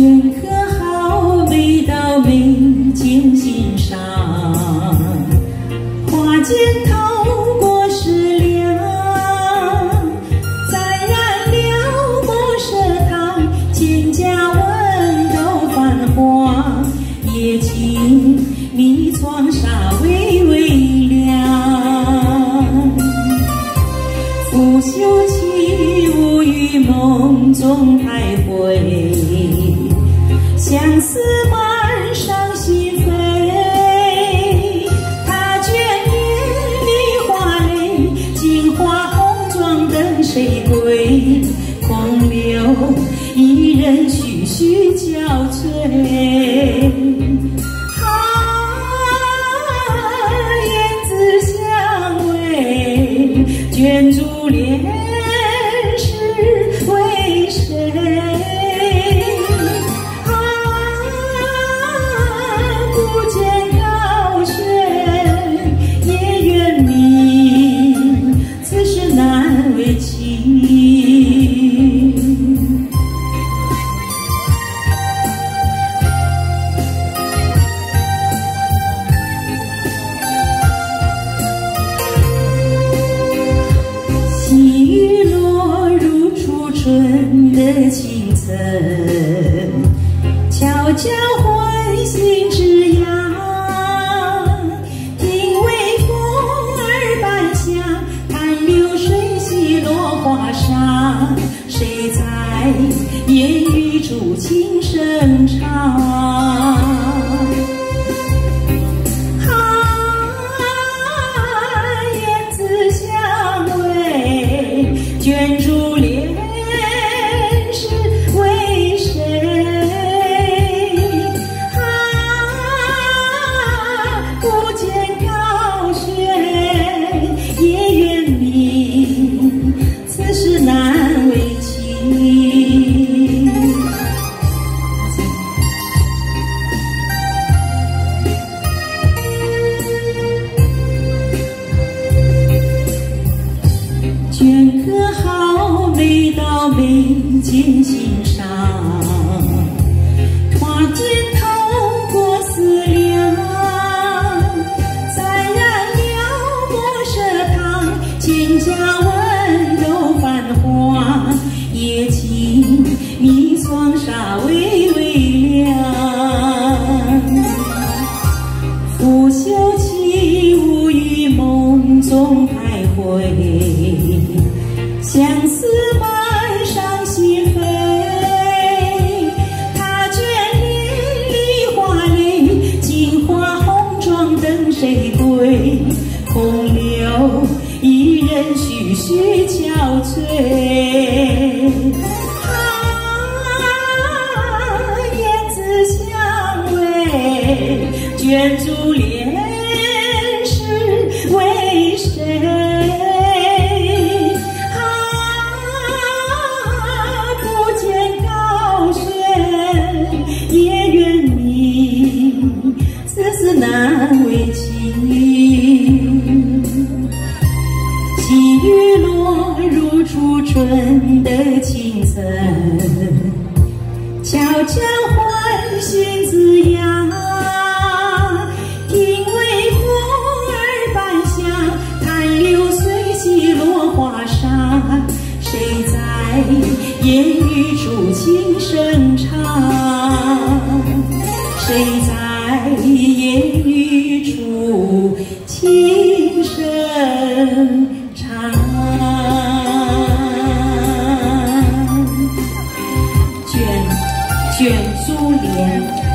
镌刻好每道美景欣赏，花间透过石梁，再燃了过蛇汤，蒹葭温柔繁华，夜静你窗纱微微亮，拂袖起舞于梦中徘徊，相思满上心扉，他眷恋梨花泪，镜花红妆等谁归？空留一人徐徐憔悴。燕子相偎，卷珠帘是为谁？不见高轩夜圆明，此事难为情。细雨落入初春的清晨，悄悄唤醒枝桠，听微风耳伴响，看流水洗落花纱，谁在烟雨处轻声唱？卷珠帘是为谁？不见高轩夜圆明，此事难为情。镌刻好每道美景欣赏，花间透过思量，再燃了过蛇汤，蒹葭温柔繁华，夜静你窗纱微微亮，拂袖起舞于梦中徘徊，相思满上心扉，他眷恋梨花泪，镜花红妆等谁归？空留一人徐徐憔悴。燕子相偎，卷珠帘是为谁？夜圆明，此事难为情。细雨落入初春的清晨，悄悄唤醒枝桠，听微风耳伴响，看流水洗落花纱，谁在烟雨处轻声唱？谁在烟雨处轻声唱？卷珠帘。